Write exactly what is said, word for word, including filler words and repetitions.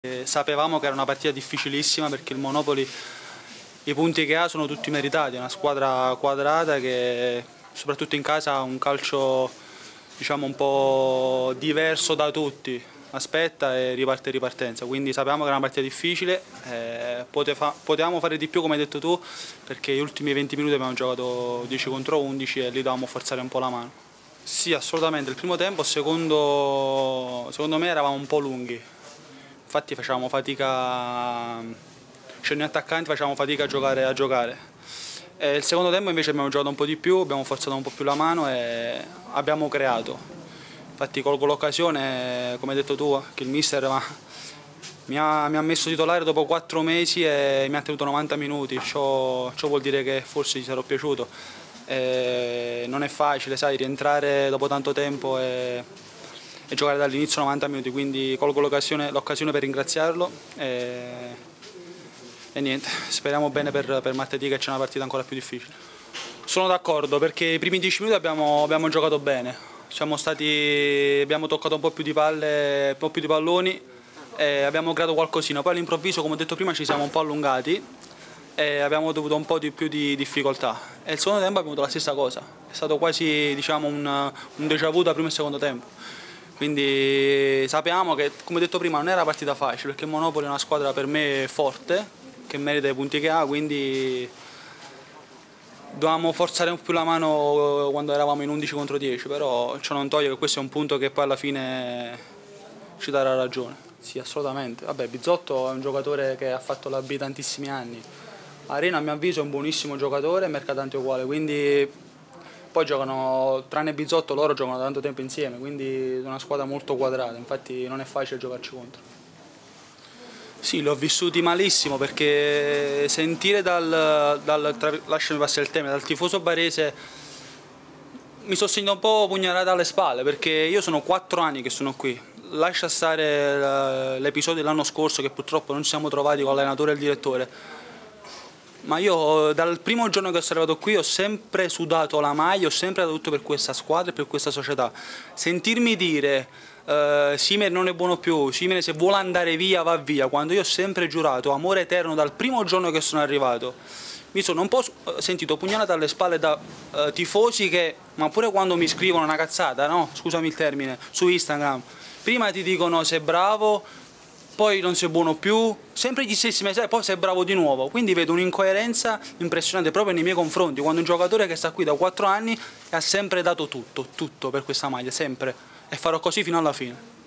E sapevamo che era una partita difficilissima perché il Monopoli, i punti che ha sono tutti meritati, è una squadra quadrata che soprattutto in casa ha un calcio diciamo un po' diverso da tutti, aspetta e riparte ripartenza, quindi sapevamo che era una partita difficile, eh, potevamo fare di più come hai detto tu perché gli ultimi venti minuti abbiamo giocato dieci contro undici e lì dovevamo forzare un po' la mano. Sì, assolutamente, il primo tempo secondo, secondo me eravamo un po' lunghi. Infatti facevamo fatica, cioè noi attaccanti facevamo fatica a giocare. A giocare. E il secondo tempo invece abbiamo giocato un po' di più, abbiamo forzato un po' più la mano e abbiamo creato. Infatti colgo l'occasione, come hai detto tu, che il mister ma, mi, ha, mi ha messo titolare dopo quattro mesi e mi ha tenuto novanta minuti, ciò, ciò vuol dire che forse gli sarò piaciuto. E non è facile, sai, rientrare dopo tanto tempo e... e giocare dall'inizio novanta minuti, quindi colgo l'occasione per ringraziarlo e, e niente, speriamo bene per, per martedì che c'è una partita ancora più difficile. Sono d'accordo perché i primi dieci minuti abbiamo, abbiamo giocato bene, siamo stati, abbiamo toccato un po' più di palle, un po' più di palloni e abbiamo creato qualcosina, poi all'improvviso come ho detto prima ci siamo un po' allungati e abbiamo avuto un po' di più di difficoltà e il secondo tempo abbiamo avuto la stessa cosa, è stato quasi diciamo, un, un déjà vu da primo e secondo tempo. Quindi sappiamo che, come detto prima, non era partita facile perché il Monopoli è una squadra per me forte, che merita i punti che ha, quindi dovevamo forzare un po' più la mano quando eravamo in undici contro dieci, però ciò non toglie che questo è un punto che poi alla fine ci darà ragione. Sì, assolutamente. Vabbè, Bizzotto è un giocatore che ha fatto la B tantissimi anni. Arena, a mio avviso, è un buonissimo giocatore e Mercatante uguale, quindi... Poi giocano, tranne Bizzotto, loro giocano da tanto tempo insieme, quindi è una squadra molto quadrata, infatti non è facile giocarci contro. Sì, li ho vissuti malissimo perché sentire dal, dal tra, lasciami passare il termine, dal tifoso barese mi sono sentito un po' pugnalata alle spalle perché io sono quattro anni che sono qui. Lascia stare l'episodio dell'anno scorso che purtroppo non ci siamo trovati con l'allenatore e il direttore. Ma io dal primo giorno che sono arrivato qui ho sempre sudato la maglia, ho sempre dato tutto per questa squadra e per questa società. Sentirmi dire eh, Simone non è buono più, Simone se vuole andare via va via, quando io ho sempre giurato amore eterno dal primo giorno che sono arrivato, mi sono un po' sentito pugnalata alle spalle da eh, tifosi che, ma pure quando mi scrivono una cazzata, no? Scusami il termine, su Instagram, prima ti dicono sei bravo, poi non sei buono più, sempre gli stessi messaggi, poi sei bravo di nuovo, quindi vedo un'incoerenza impressionante proprio nei miei confronti, quando un giocatore che sta qui da quattro anni ha sempre dato tutto, tutto per questa maglia, sempre, e farò così fino alla fine.